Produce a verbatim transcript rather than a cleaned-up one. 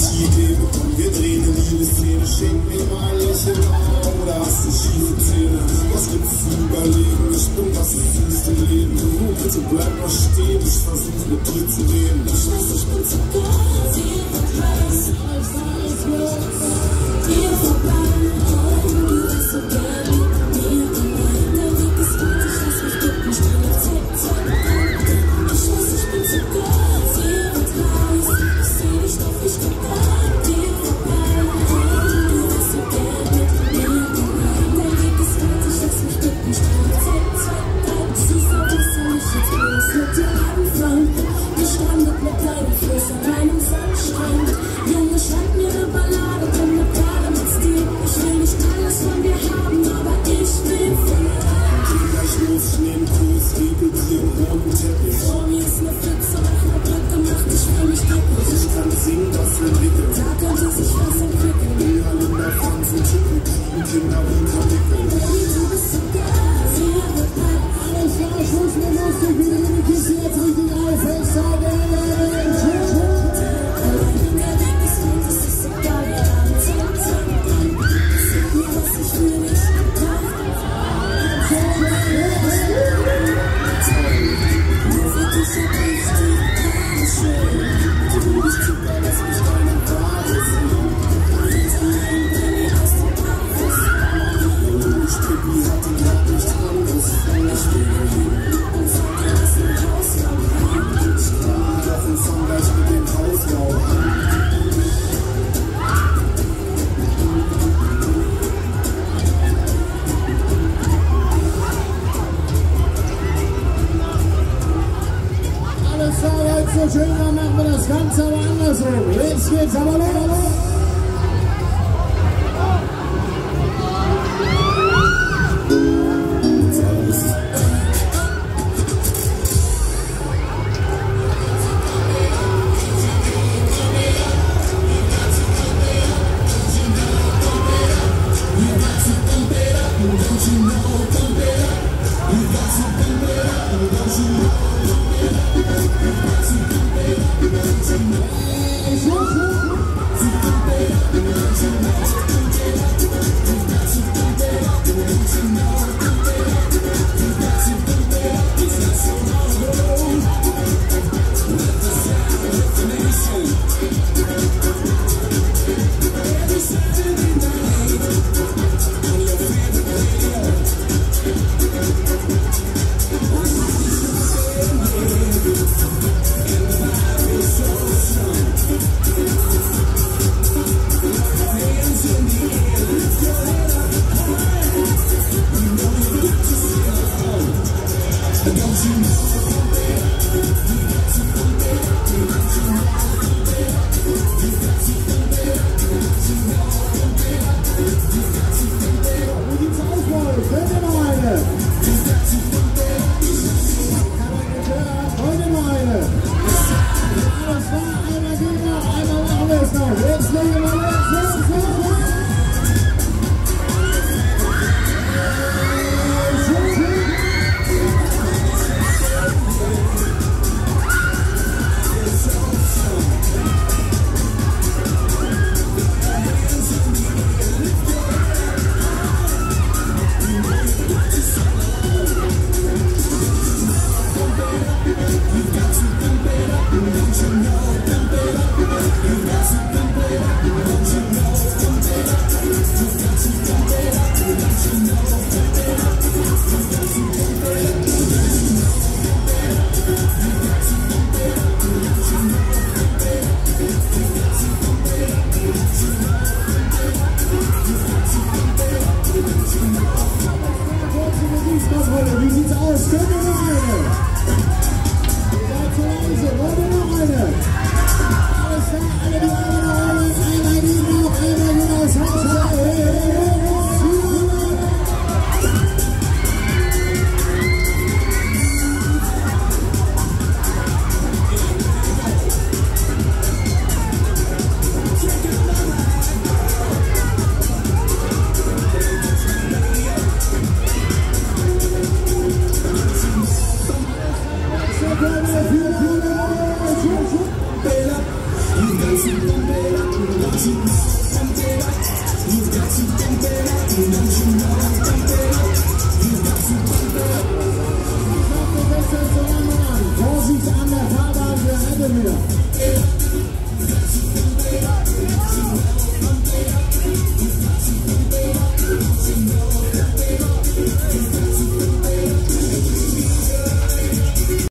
Sympathie geben. Komm, wir drehen eine Liebeszene, schenk mir mal ein Lächeln oder hast du schiefe Zähne? Was gibt's zu überlegen? Ich bin was du siehst im Leben. Du bitte bleib mal stehen, ich versuch mit dir zu reden. Ich weiß, ich bin zu geil, sie wird weiß, als alles los. Dir vorbei, oh, du bist so geil mit mir allein. Der Weg ist weit, ich lass mich bitten, ich bin jetzt zack, zack, zack. Ich weiß, ich bin zu geil, sie wird weiß. Ich seh dich doch, ich bin geil, dir vorbei, oh, du bist so geil mit mir allein. Der Weg ist weit, ich lass mich bitten, ich bin jetzt zack, zack, zack. Siehst du, was soll ich jetzt bloß mit dir anfangen? Gestrandet mit deinem Fluss an einem Sandstrand. Junge, schreib mir eine Ballade, komm mit Bade mit Stil. Ich will nicht alles von dir haben, aber ich will von dir. Geh gleich los, ich nehm Kurs, Hebel dir im roten Teppich. Vor mir ist eine Pfütze, auf einer Brücke macht, ich will mich decken. Ich kann singen, das entwickeln. Da könnte sich was entwickeln. Leerländer, Franz und Tippen, kriegen Kinder wie Kanickeln. Baby, du bist so geil, sie wird bald. Alles klar, Schluss mit lustig, wie die Kiste jetzt richtig auf, festhalten. So schön, dann machen wir das Ganze aber andersrum. Jetzt geht's aber los. You've got to pump it up, got to pump it up, you got to pump it up.